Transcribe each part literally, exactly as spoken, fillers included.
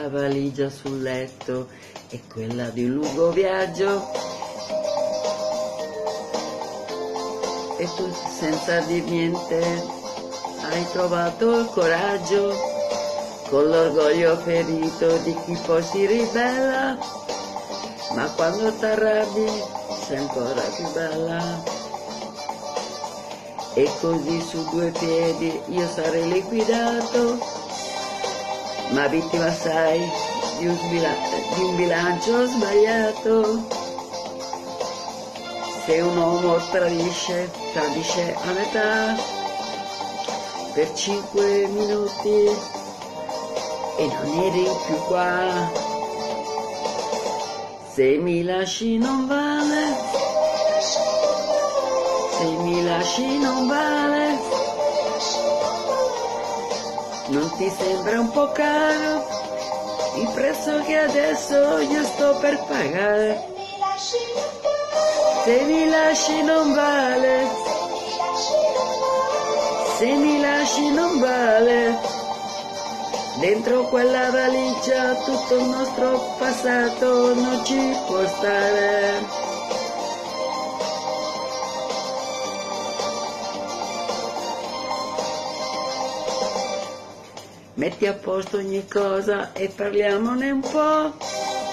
la valigia sul letto è quella di un lungo viaggio. E tu senza dir niente hai trovato il coraggio, con l'orgoglio ferito di chi poi si ribella, ma quando t'arrabbi sei ancora più bella. E così su due piedi io sarei liquidato, ma vittima sai di un, di un bilancio sbagliato. Se un uomo tradisce, tradisce a metà, per cinque minuti e non eri più qua. Se mi lasci non vale, se mi lasci non vale, non ti sembra un po' caro il prezzo che adesso io sto per pagare? Se mi lasci non vale, se mi lasci non vale, dentro quella valigia tutto il nostro passato non ci può stare. Metti a posto ogni cosa e parliamone un po'.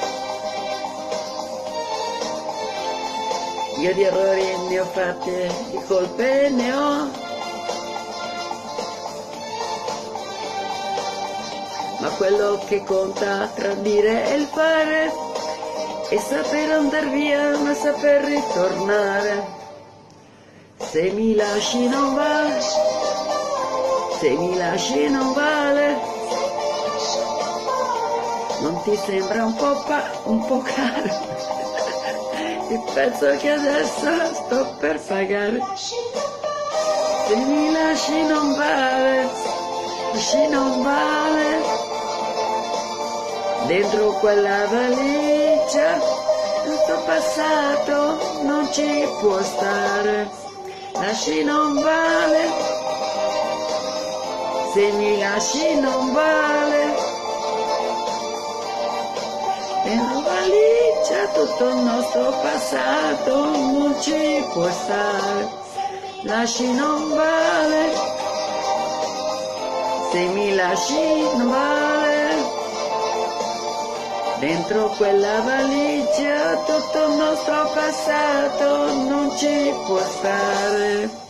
Io di errori ne ho fatti, di colpe ne ho. Ma quello che conta tra dire e il fare è sapere andar via ma saper ritornare. Se mi lasci non vale, se mi lasci non vale, non ti sembra un po', pa un po' caro il prezzo che adesso sto per pagare? Se mi lasci non vale, lasci non vale, dentro quella valigia il tuo passato non ci può stare. Lasci non vale, se mi lasci non vale, dentro valigia tutto il nostro passato non ci può stare. Lasci non vale, se mi lasci non vale, dentro quella valigia tutto il nostro passato non ci può stare.